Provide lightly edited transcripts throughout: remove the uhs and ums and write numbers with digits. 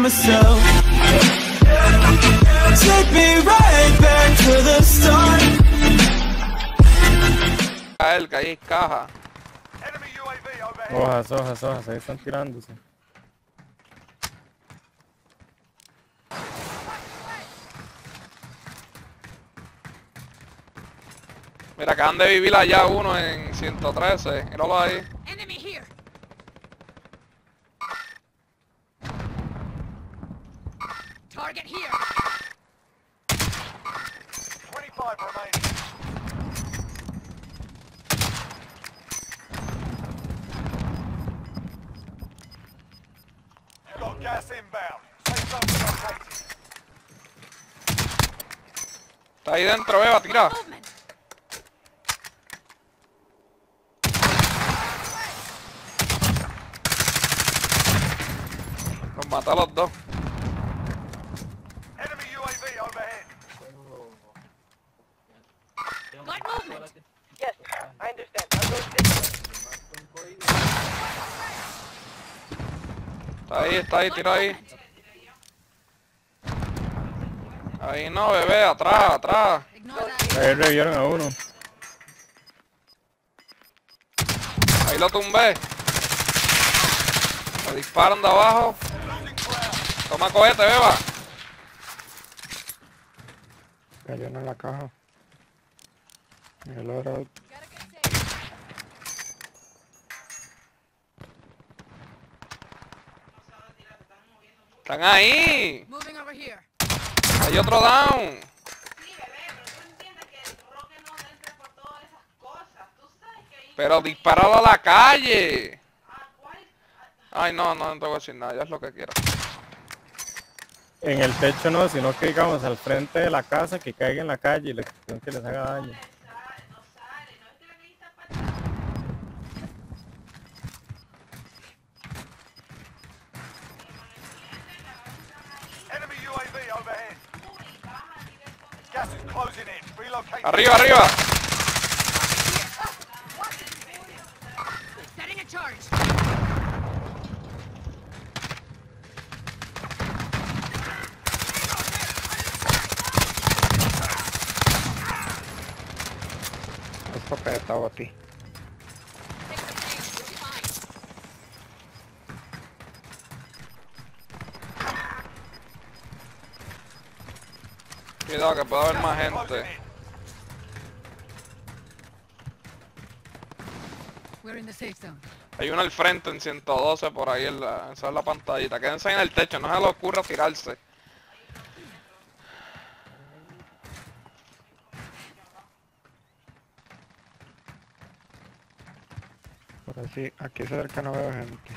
myself. Take me right back to the start. Caer, que ahí hay caja. Hojas, ahí están tirándose. Mira, acaban de vivir allá uno en 113. Míralo ahí. Enemy here. Target here. 25 remaining. You've got gas inbound. Safe zone located. Está ahí dentro, Eva, tira. Movement. Los mata a los dos. Enemy UAV overhead. Got movement. Yes, I understand. I'll go this Está ahí, tira ahí. Ahí no, bebé, atrás. Ignore that. Ahí revivieron a uno. Ahí lo tumbé. Me disparan de abajo. Toma cohete, beba. Cayó en la caja. El oro. Están ahí. Moving over here. Hay otro down. Sí, bebé, pero tú entiendes que el roque no entra por todas esas cosas. Tú sabes que ahí... Pero disparado a la calle. ¿Cuál? Ay, no te voy a decir nada, ya es lo que quieras. En el techo no, sino que digamos al frente de la casa, que caiga en la calle y que les haga daño. No sale, no es que la calle está para atrás. Enemy UAV overhead. Gas is closing in. Relocate. Arriba. Setting a charge. Escopeta, Boti. Cuidado que puede haber más Closing gente. in. We're in the safe zone. Hay uno al frente en 112 por ahí esa es la pantallita. Quédense en el techo, no se les ocurra tirarse. Por así, aquí cerca no veo gente.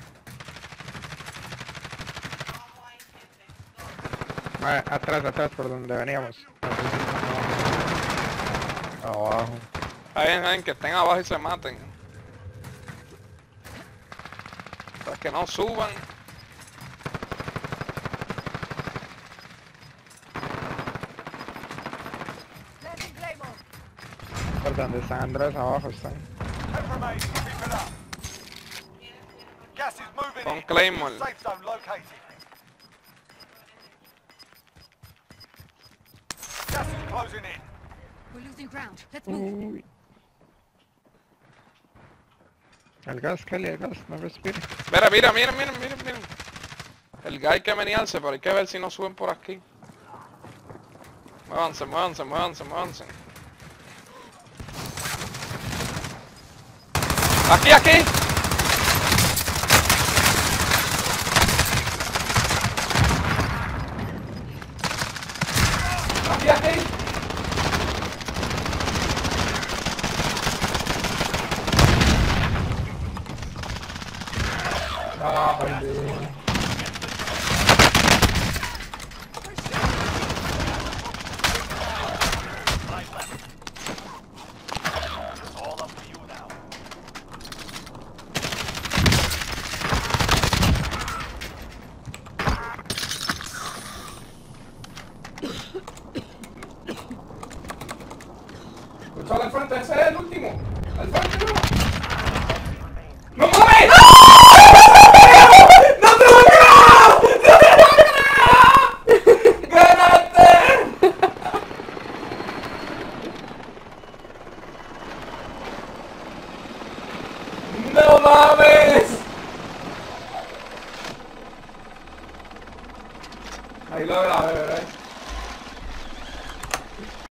Atrás, por donde veníamos. Abajo. Saben que estén abajo y se maten. Para que no suban. Landing Claymore. Por donde están Andrés, abajo están. 10 remaining. Keep it up. Gas is moving Con in. Claymore. Safe zone located. Gas is closing in. We're losing ground. Let's move. Uy. El gas, Kelly, el gas, no respire. Mira. El guy que menearse, pero hay que ver si no suben por aquí. Muévanse. Aquí. Aquí. All up to you now. Escuchalo al frente, ese es el último. Al frente, no. ¡No mames! ¡No te Ahí lo grabé, ¿verdad?